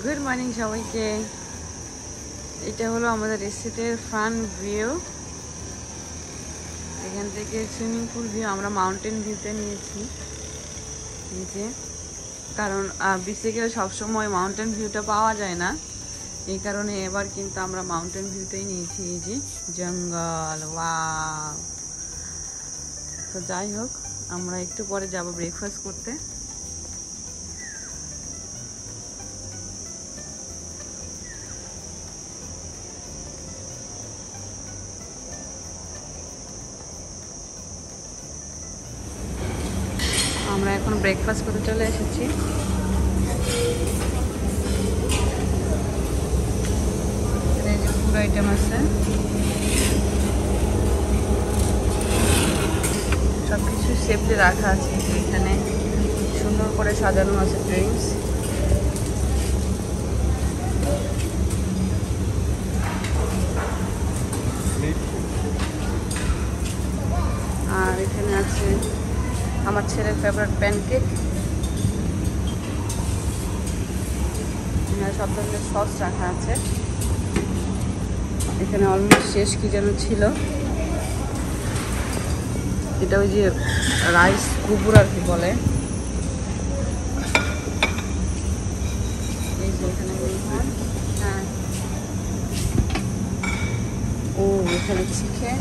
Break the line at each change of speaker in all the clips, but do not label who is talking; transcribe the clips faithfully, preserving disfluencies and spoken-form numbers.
Good morning সবাইকে। এটা হলো আমাদের রিসোর্টের ফ্রন্ট ভিউ। এখান থেকে সুইমিং পুল ভিউ আমরা মাউন্টেন ভিউতে নিয়েছি নিচে, কারণ বিচে গেলে সবসময় মাউন্টেন ভিউটা পাওয়া যায় না, এই কারণে এবার কিন্তু আমরা মাউন্টেন ভিউতেই নিয়েছি। এই যে জঙ্গল, ওয়াও। তো যাই হোক, আমরা একটু পরে যাব ব্রেকফাস্ট করতে। আমরা এখন ব্রেকফাস্ট করতে চলে এসেছি। এই যে ফুড আইটেম আছে, সবকিছু সেফটি রাখা আছে। এখানে সুন্দর করে সাজানো আছে ড্রিঙ্কস। আর এখানে আছে আমার ছেলের ফেভারিট প্যানকেক। সব ধরনের সস রাখা আছে। এখানে অলমোস্ট শেষ কি যেন ছিল, এটা ওই যে রাইস কুকুর আর কি বলে। এই যে এখানে হ্যাঁ, ও এখানে চিকেন,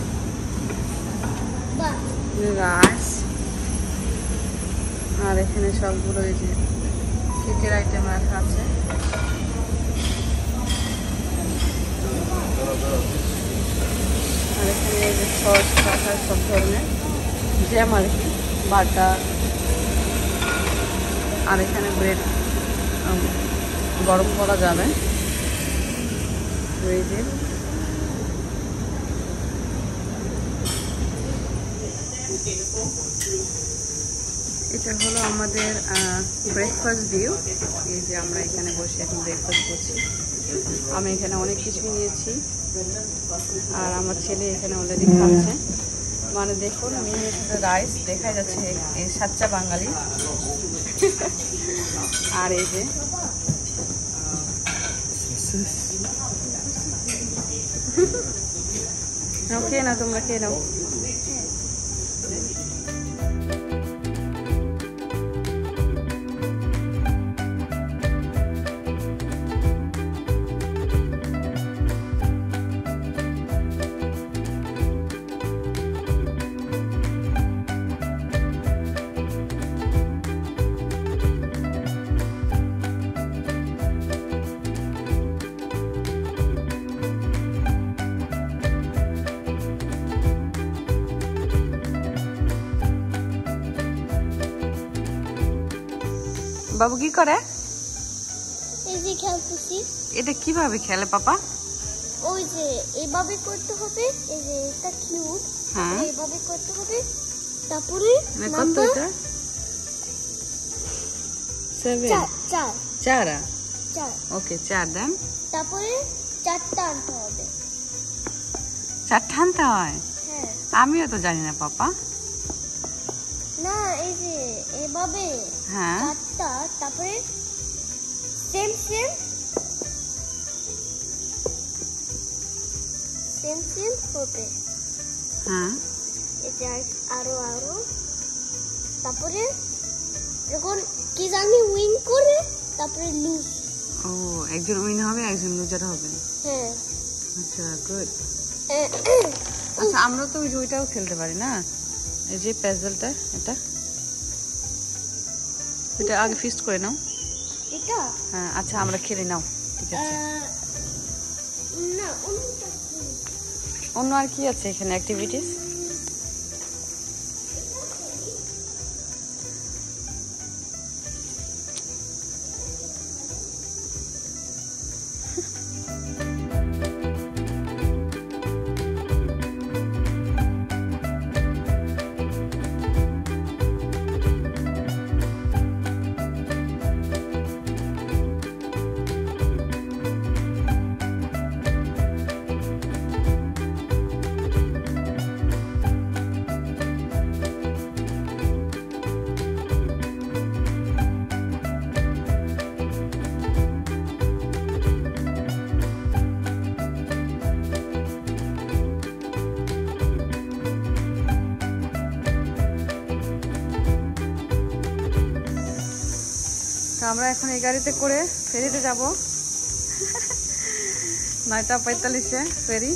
রাইস, আর এখানে সবগুলো এই যে কেকের আইটেম রাখা আছে। আর এখানে এই যে সস রাখা, সব ধরনের জ্যাম আর কি, বাটার। আর এখানে ব্রেড গরম করা যাবে। এই যে এটা হলো আমাদের ব্রেকফাস্ট ভিউ। এই যে আমরা এখানে বসে এখন ব্রেকফাস্ট করছি। আমি এখানে অনেক কিছু নিয়েছি, আর আমার ছেলে এখানে অলরেডি খাচ্ছে। মানে দেখুন, মেয়ের সাথে রাইস দেখা যাচ্ছে, এই সাচ্চা বাঙালি। আর এই যে খেয়ে নাও, তোমরা খেয়ে নাও। বাবু কি করে?
এই যে খেলতেছি।
এটা কিভাবে খেলে পাপা?
ওই যে এইভাবে করতে হবে, এই যে এটা কিউব,
হ্যাঁ
এইভাবে করতে হবে। তারপরে
কত এটা? সেভেন,
চার চার
চার
চার
ওকে, চার দেন।
তারপরে চারটা আনতে হবে।
চারটা আনতে হয়?
হ্যাঁ।
আমিও তো জানি না পাপা।
না, এই যে এইভাবে
হ্যাঁ
চারটা, তারপরে সেম সেম সেম সেম হবে।
হ্যাঁ,
এই যে আরো আরো, তারপরে যখন কি জানি উইন করে, তারপরে লুজ।
ও, একজন উইন হবে, একজন লুজার হবে।
হ্যাঁ।
আচ্ছা, গুড। আচ্ছা, আমরা তো ওই যে ওইটাও খেলতে পারি না, এই যে প্যাজলটা, এটা এটা আগে ফিক্সড করে নাও।
এটা
হ্যাঁ, আচ্ছা আমরা খেলে নাও, ঠিক আছে।
না, অন্যটা
অন্য আর কি আছে এখানে অ্যাক্টিভিটিস? আমরা এখন এই গাড়িতে করে ফেরিতে যাব। নয়টা পঁয়তাল্লিশে ফেরি।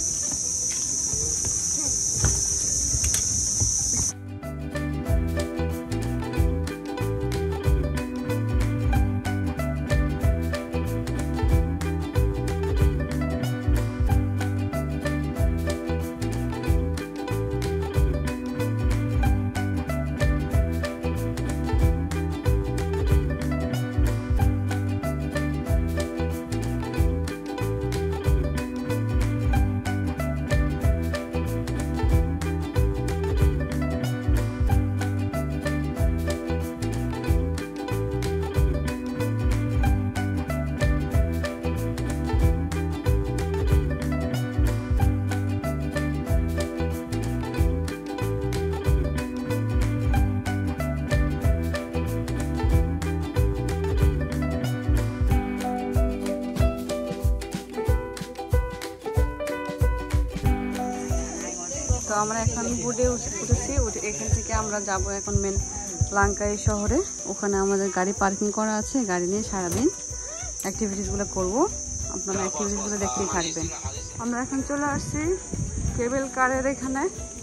তো আমরা এখন বোটে উঠেছি, উঠে এখান থেকে আমরা যাব এখন মেন লাঙ্কাই শহরে। ওখানে আমাদের গাড়ি পার্কিং করা আছে, গাড়ি নিয়ে সারাদিন অ্যাক্টিভিটিসগুলো করব। আপনারা অ্যাক্টিভিটিসগুলো দেখতেই থাকবেন। আমরা এখন চলে আসছি কেবল কারের এখানে।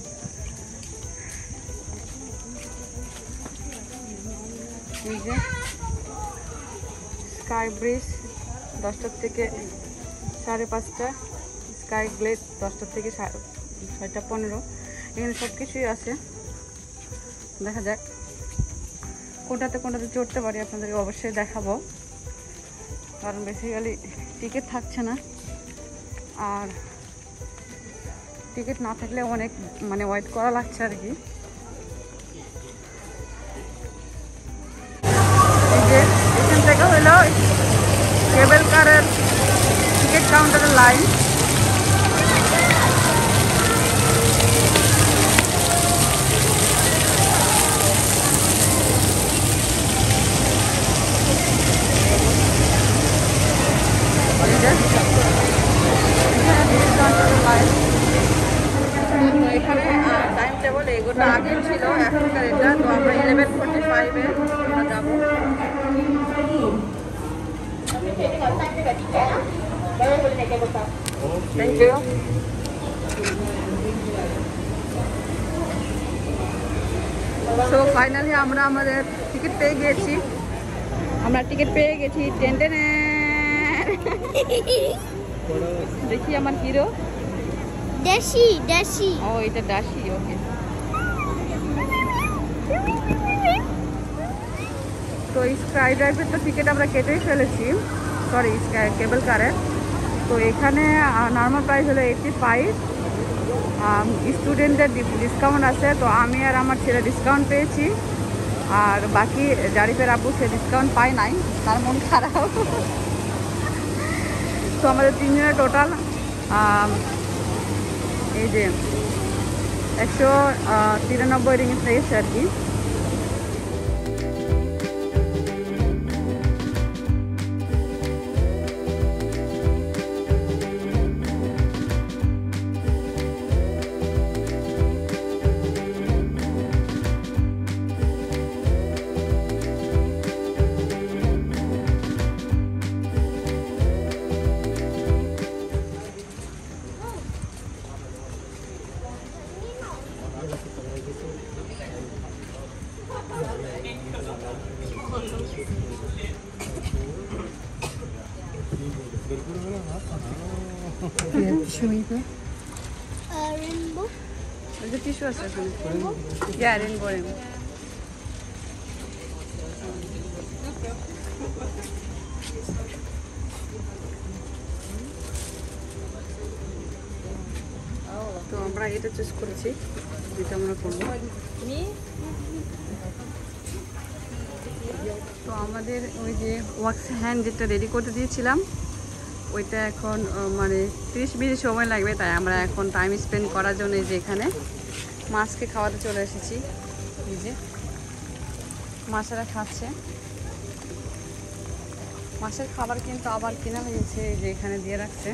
এই যে স্কাই ব্রিজ দশটার থেকে সাড়ে পাঁচটা, স্কাই গ্লেড দশটার থেকে ছয়টা পনেরো। এখানে সব কিছুই আছে, দেখা যাক কোনটাতে কোনটাতে চড়তে পারি, আপনাদেরকে অবশ্যই দেখাবো। কারণ বেসিক্যালি টিকিট থাকছে না, আর টিকিট না থাকলে অনেক মানে ওয়েট করা লাগছে আর কি। এই যে এখান থেকে হলো কেবল কারের টিকিট কাউন্টারের লাইন। এখানে টাইম টেবল এগুলো আগে ছিল, এখনকার এটা। তো আমরা ইলেভেন ফোর্টি ফাইভে আমরা যাবো। Thank you. তো ফাইনালি আমরা আমাদের টিকিট পেয়ে গিয়েছি, আমরা টিকিট পেয়ে গেছি। টেন টেন দেখি আমার হিরো
দেশি দেশি।
ও এটা দাসি, ওকে। তো স্কাই ড্রাইভের তো টিকিট আমরা কেটেই ফেলেছি, সরি স্কাই কেবল কারের। তো এখানে নর্মাল প্রাইস হলো এইটটি ফাইভ। স্টুডেন্টদের ডিসকাউন্ট আছে, তো আমি আর আমার ছেলে ডিসকাউন্ট পেয়েছি। আর বাকি জারিফের আব্বু সে ডিসকাউন্ট পায় নাই, তার মন খারাপ। তো আমাদের তিনজনের টোটাল এই যে একশো তিরানব্বই রিঙ্গিত লেগেছে আর কি।
Rainbow.
The tissue আছে এখানে। Yeah, rainbow rainbow. তো আমরা এটা চুজ করেছি, যেটা আমরা করবো। তো আমাদের ওই যে ওয়াক্স হ্যান্ড যেটা রেডি করতে দিয়েছিলাম, ওইটা এখন মানে ত্রিশ মিনিট সময় লাগবে। তাই আমরা এখন টাইম স্পেন্ড করার জন্য এই যে এখানে মাছকে খাওয়াতে চলে এসেছি। এই যে মাছেরা খাচ্ছে, মাছের খাবার কিন্তু আবার কেনা হয়েছে, এই যে এখানে দিয়ে রাখছে।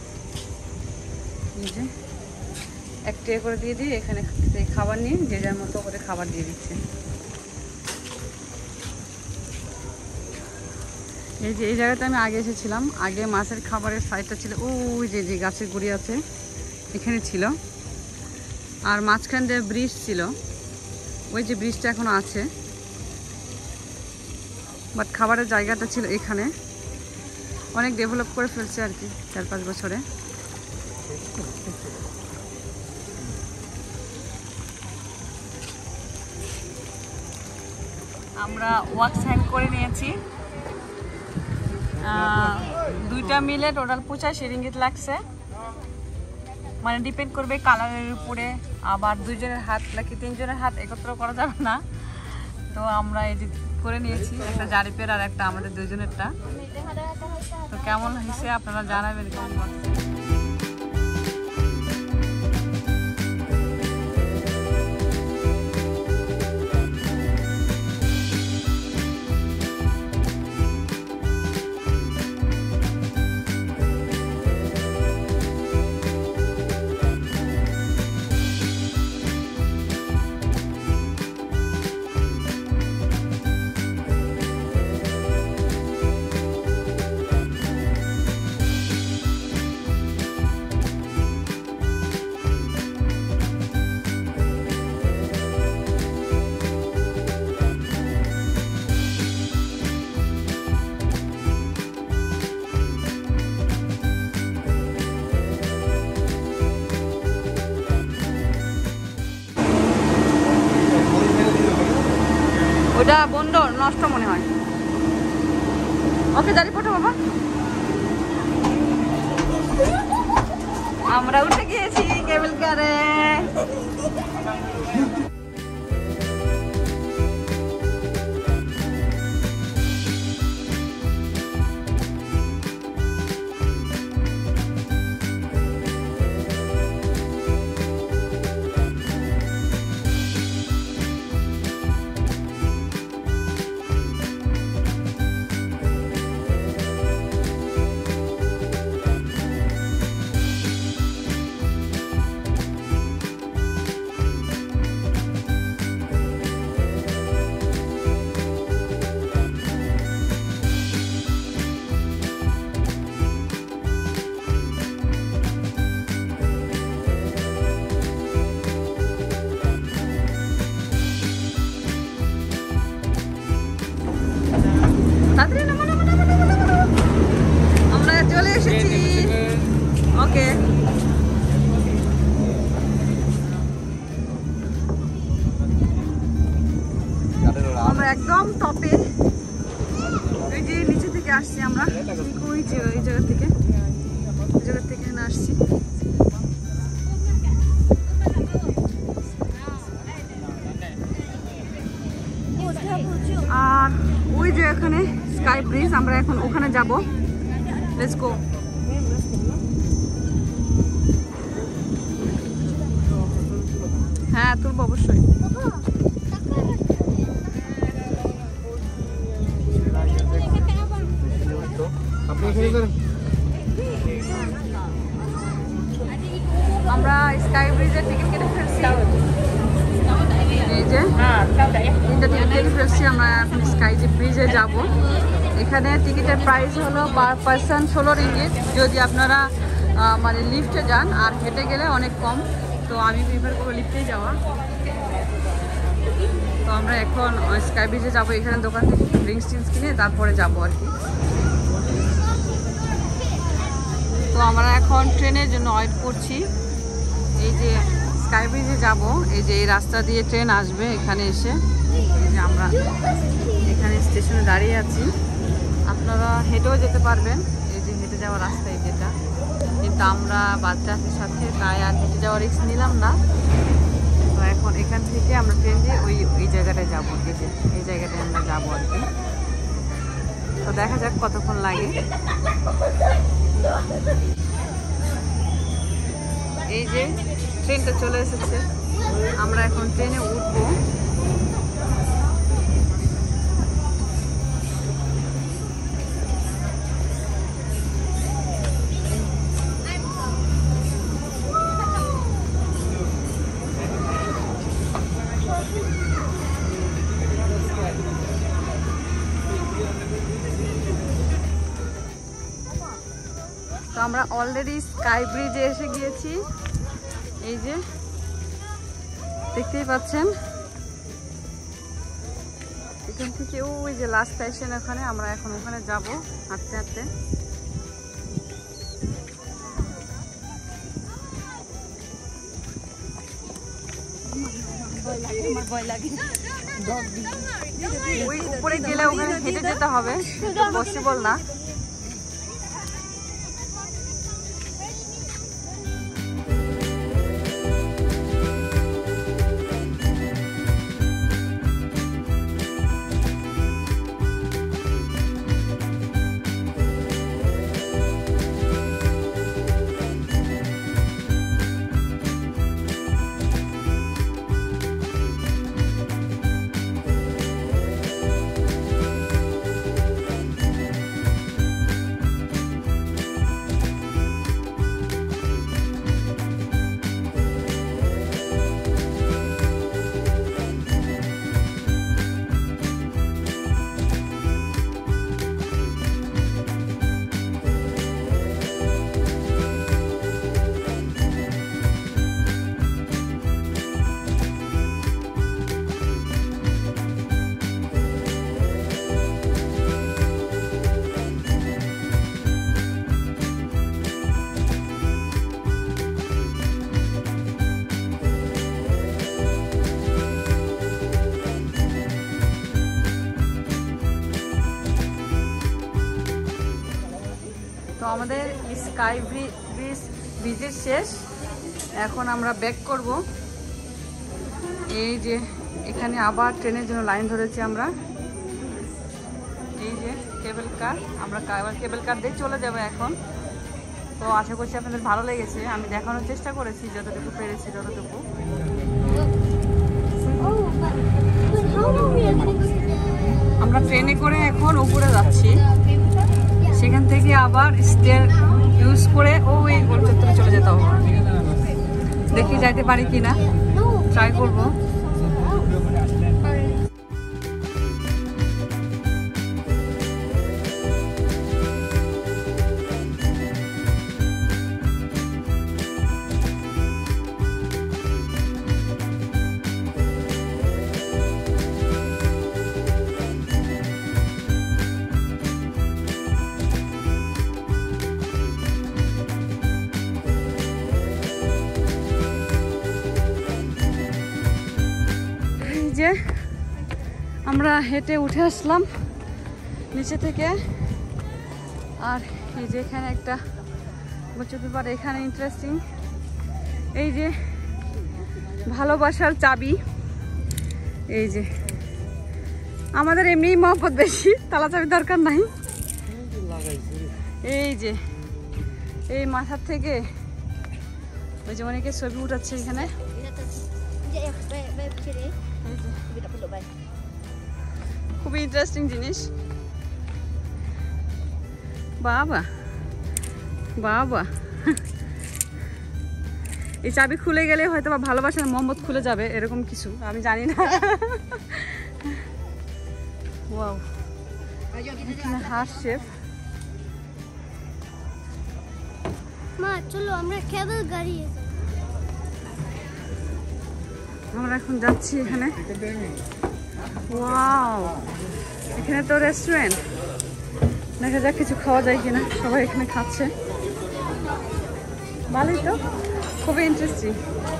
এই যে এক ট্রে করে দিয়ে দিয়ে এখানে খাবার নিয়ে যে যার মতো করে খাবার দিয়ে দিচ্ছে। এই যে এই জায়গাতে আমি আগে এসেছিলাম, আগে মাছের খাবারের সাইডটা ছিল ওই যে যে গাছের গুড়ি আছে এখানে ছিল, আর মাঝখান দিয়ে ব্রিজ ছিল, ওই যে ব্রিজটা এখনো আছে, বাট খাবারের জায়গাটা ছিল এখানে। অনেক ডেভেলপ করে ফেলছে আর কি চার পাঁচ বছরে। আমরা ওয়াক সাইন করে নিয়েছি, দুইটা মিলে টোটাল পঁচাশি রিঙ্গিত লাগছে, মানে ডিপেন্ড করবে কালারের উপরে, আবার দুইজনের হাত নাকি তিনজনের হাত একত্র করা যাবে না। তো আমরা এই যে করে নিয়েছি একটা জারিপের আর একটা আমাদের দুইজনেরটা। তো কেমন হয়েছে আপনারা জানাবেন কমেন্ট বক্সে। ওটা বন্ধ নষ্ট মনে হয়। ওকে দাঁড়িয়ে পড়ো বাবা। আমরা উঠে গিয়েছি কেবল কারে। আমরা চলে এসেছি। ওকে আমরা একদম টপে, ওই যে নিচে থেকে আসছি আমরা, ওই যে ওই জায়গা থেকে ওই জায়গা থেকে এখানে আসছি। আর ওই যে এখানে স্কাই ব্রিজ, আমরা এখন ওখানে যাব। Let's go. হ্যাঁ তুলব অবশ্যই। আমরা স্কাই ব্রিজের টিকিট কেটে ফেলছি, এই যে তিনটা টিকিট কেটে ফেলছি। আমরা এখন স্কাই ব্রিজে যাব। এখানে টিকিটের প্রাইস হলো পার পার্সন ষোলো রিঙ্গিত যদি আপনারা মানে লিফটে যান, আর হেঁটে গেলে অনেক কম। তো আমি প্রিফার করবো লিফটে যাওয়া। তো আমরা এখন স্কাই ব্রিজে যাবো, এখানে দোকান থেকে ড্রিঙ্কস টিঙ্কস কিনে তারপরে যাবো আর কি। তো আমরা এখন ট্রেনের জন্য ওয়েট করছি। এই যে স্কাই ব্রিজে যাব, এই যে এই রাস্তা দিয়ে ট্রেন আসবে এখানে এসে। এই যে আমরা এখানে স্টেশনে দাঁড়িয়ে আছি, আপনারা হেঁটেও যেতে পারবেন। এই যে হেঁটে যাওয়ার রাস্তা এই যেটা, কিন্তু আমরা বাচ্চাদের সাথে তাই আর হেঁটে যাওয়ার রিস্ক নিলাম না। তো এখন এখান থেকে আমরা ট্রেন দিয়ে ওই ওই জায়গাটায় যাবো, এই যে এই জায়গাটায় আমরা যাবো আর কি। তো দেখা যাক কতক্ষণ লাগে। এই যে ট্রেনটা চলে এসেছে, আমরা এখন ট্রেনে উঠবো। আমরা অলরেডি স্কাই ব্রিজে এসে গিয়েছি। এই যে দেখতেই পাচ্ছেন, এখান থেকে ওই যে লাস্ট স্টেশন, ওখানে আমরা এখন ওখানে যাব হাঁটতে হাঁটতে। ওই উপরে গেলে ওখানে হেঁটে যেতে হবে, পসিবল না। তো আমাদের স্কাই ব্রিজ ভিজিট শেষ, এখন আমরা ব্যাক করব। এই যে এখানে আবার ট্রেনের জন্য লাইন ধরেছি আমরা। এই যে কেবল কার, আমরা কেবল কার দিয়ে চলে যাবো এখন। তো আশা করছি আপনাদের ভালো লেগেছে, আমি দেখানোর চেষ্টা করেছি যতটুকু পেরেছি যতটুকু। আমরা ট্রেনে করে এখন উপরে যাচ্ছি, সেখান থেকে আবার স্টেয়ার ইউজ করে ওই গোল চত্বরে চলে যেতে হবে। দেখি যাইতে পারি কিনা, ট্রাই করব। আমরা হেঁটে উঠে আসলাম নিচে থেকে, আর এই যে এখানে একটা বছর পেপার, এখানে ইন্টারেস্টিং এই যে ভালোবাসার চাবি। এই যে আমাদের এমনি মহব্বত বেশি, তালা চাবি দরকার নাই। এই যে এই মাথার থেকে ওই যে অনেকে ছবি উঠাচ্ছে এখানে। খুবই ইন্টারেস্টিং জিনিস। বাবা বাবা, এই চাবি খুলে গেলে হয়তো বা ভালোবাসার মোহাম্মদ খুলে যাবে, এরকম কিছু আমি জানি না। Wow, heart shape.
মা চলো আমরা কেবল গাড়ি,
আমরা এখন যাচ্ছি এখানে। ওয়াও, এখানে তো রেস্টুরেন্ট, দেখা যাক কিছু খাওয়া যায় কিনা। সবাই এখানে খাচ্ছে, ভালোই তো, খুবই ইন্টারেস্টিং।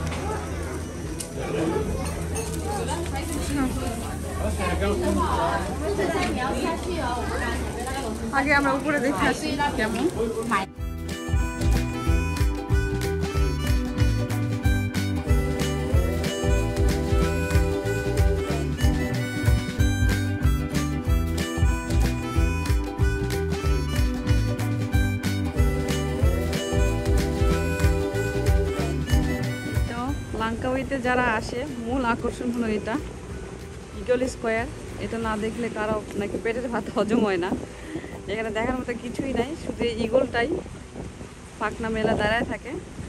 আগে আমরা উপরে দেখে আসি কেমন। লাঙ্কাউইতে যারা আসে মূল আকর্ষণ হলো এটা ইগল স্কোয়ার। এটা না দেখলে কারো নাকি পেটের ভাত হজম হয় না। এখানে দেখার মতো কিছুই নাই, শুধু ইগলটাই পাখনা মেলা দাঁড়ায় থাকে।